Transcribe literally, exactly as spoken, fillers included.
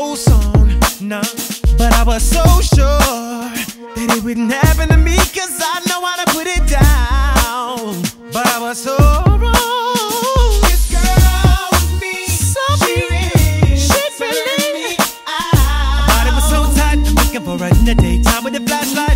old song, nah. But I was so sure that it wouldn't happen to me, cause I know how to put it down. But I was so wrong. This girl was me, so she really, she really me. Her body was so tight, I'm looking for her in the daytime with the flashlight.